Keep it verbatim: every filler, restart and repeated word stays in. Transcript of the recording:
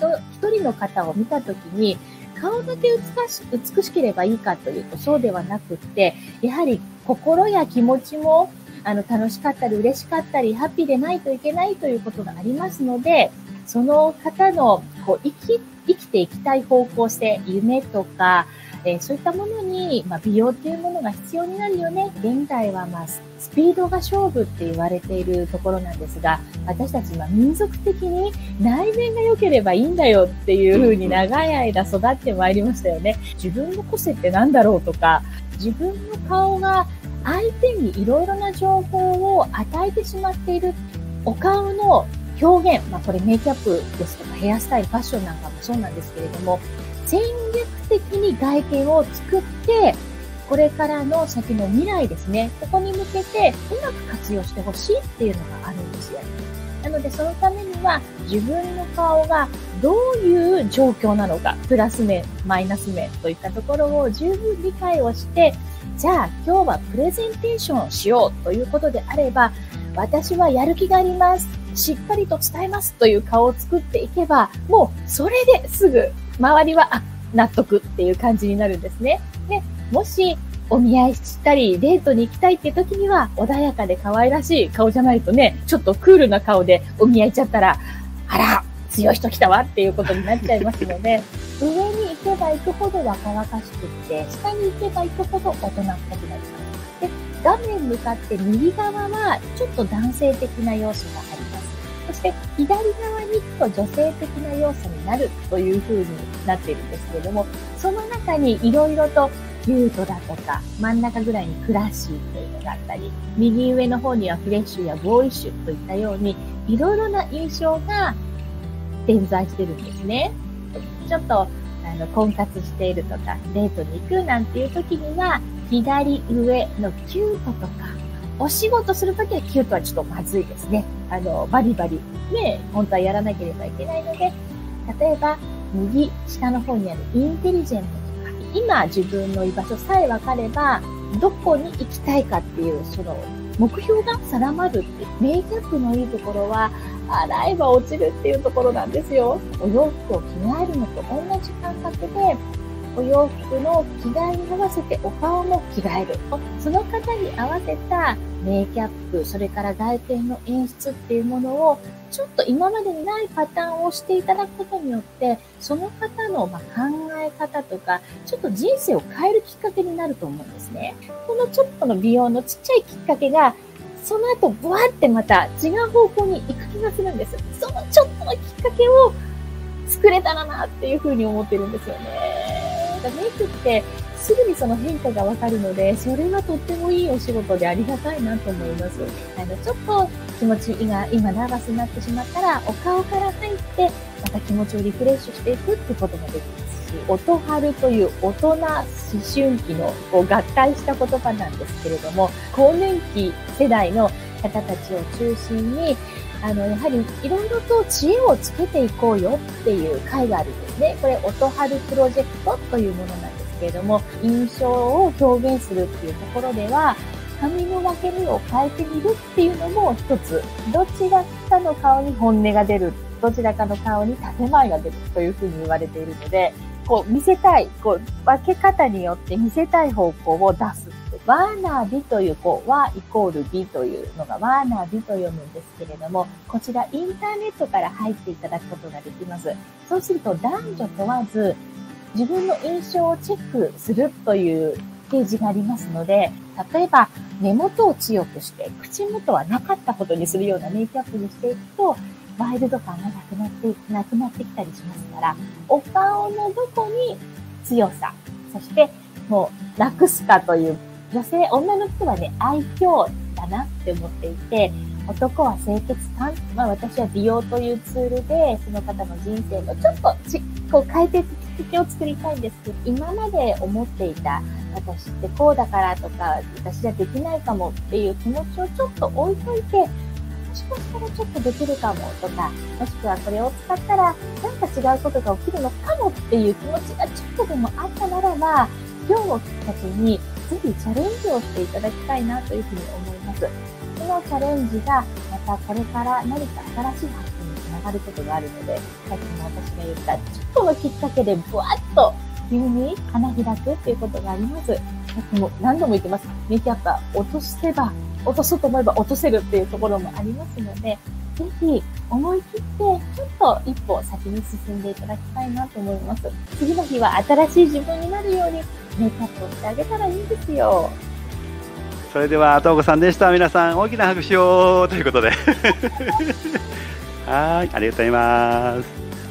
人、一人の方を見たときに、顔だけ美し、美しければいいかというとそうではなくって、やはり心や気持ちも、あの、楽しかったり嬉しかったり、ハッピーでないといけないということがありますので、その方の、こう、生き、生きていきたい方向性、夢とか、えー、そういったものに、まあ、美容っていうものが必要になるよね。現代は、まあ、スピードが勝負って言われているところなんですが、私たちは民族的に内面が良ければいいんだよっていうふうに長い間育ってまいりましたよね。自分の個性って何だろうとか、自分の顔が相手にいろいろな情報を与えてしまっている。お顔の表現、まあこれメイクアップですとかヘアスタイル、ファッションなんかもそうなんですけれども、戦略的に外見を作って、これからの先の未来ですね、ここに向けてうまく活用してほしいっていうのがあるんですよ。なのでそのためには自分の顔がどういう状況なのか、プラス面、マイナス面といったところを十分理解をして、じゃあ今日はプレゼンテーションをしようということであれば、私はやる気があります。しっかりと伝えますという顔を作っていけば、もうそれですぐ周りはあ納得っていう感じになるんですね。で、もしお見合いしたりデートに行きたいって時には穏やかで可愛らしい顔じゃないとね、ちょっとクールな顔でお見合いしちゃったら、あら、強い人来たわっていうことになっちゃいますので、上に行けば行くほど若々しくって、下に行けば行くほど大人っぽくなります。で、画面向かって右側はちょっと男性的な要素があります。そして左側に行くと女性的な要素になるという風になっているんですけれども、その中にいろいろとキュートだとか、真ん中ぐらいにクラシーというのがあったり、右上の方にはフレッシュやボーイッシュといったように、いろいろな印象が点在してるんですね。ちょっと、あの、婚活しているとか、デートに行くなんていう時には、左上のキュートとか、お仕事するときはキュートはちょっとまずいですね。あの、バリバリ、ね、本当はやらなければいけないので、例えば、右下の方にあるインテリジェントとか、今自分の居場所さえ分かれば、どこに行きたいかっていう、その、目標が定まるって、メイクアップのいいところは、洗えば落ちるっていうところなんですよ。お洋服を着替えるのと同じ感覚で、お洋服の着替えに合わせてお顔も着替える。その方に合わせたメイキャップ、それから外見の演出っていうものを、ちょっと今までにないパターンをしていただくことによって、その方のまあ考え方とか、ちょっと人生を変えるきっかけになると思うんですね。このちょっとの美容のちっちゃいきっかけが、その後、ブワーってまた違う方向に行く気がするんです。そのちょっとのきっかけを作れたらなっていうふうに思ってるんですよね。メイクってすぐにその変化がわかるので、それはとってもいいお仕事でありがたいなと思います。あの、ちょっと気持ちが今ナーバスになってしまったら、お顔から入って、また気持ちをリフレッシュしていくってこともできますし、音春という大人思春期のこう合体した言葉なんですけれども、更年期世代の方たちを中心に、あの、やはりいろいろと知恵をつけていこうよっていう会があるんですね。これ、音春プロジェクトというものなんですけれども、印象を表現するっていうところでは、髪の分け目を変えてみるっていうのも一つ、どちらかの顔に本音が出る、どちらかの顔に建前が出るというふうに言われているので、こう見せたい、こう分け方によって見せたい方向を出す。ワーナー美という、こう、和イコール美というのがワーナー美と読むんですけれども、こちらインターネットから入っていただくことができます。そうすると男女問わず自分の印象をチェックするというページがありますので、例えば目元を強くして口元はなかったことにするようなメイクアップにしていくと、ワイルド感がなくなって、なくなってきたりしますから、お顔のどこに強さ、そしてもう楽すかという女性、女の人はね、愛嬌だなって思っていて、男は清潔感。まあ私は美容というツールで、その方の人生のちょっとち、こう変えていくきっかけを作りたいんですけど、今まで思っていた、私ってこうだからとか、私じゃできないかもっていう気持ちをちょっと置いといて、もしかしたらちょっとできるかもとか、もしくはこれを使ったらなんか違うことが起きるのかもっていう気持ちがちょっとでもあったならば、今日をきっかけにぜひチャレンジをしていただきたいなというふうに思います。このチャレンジがまたこれから何か新しい発見につながることがあるので、さっきも私が言ったちょっとのきっかけでブワッと急に花開くっていうことがあります。さっきも何度も言ってます。メイキャップは落とせば、落とそうと思えば落とせるっていうところもありますので、ぜひ思い切ってちょっと一歩先に進んでいただきたいなと思います。次の日は新しい自分になるようにメイキャップをしてあげたらいいんですよ。 それでは東子さんでした。皆さん大きな拍手をということではい、ありがとうございます。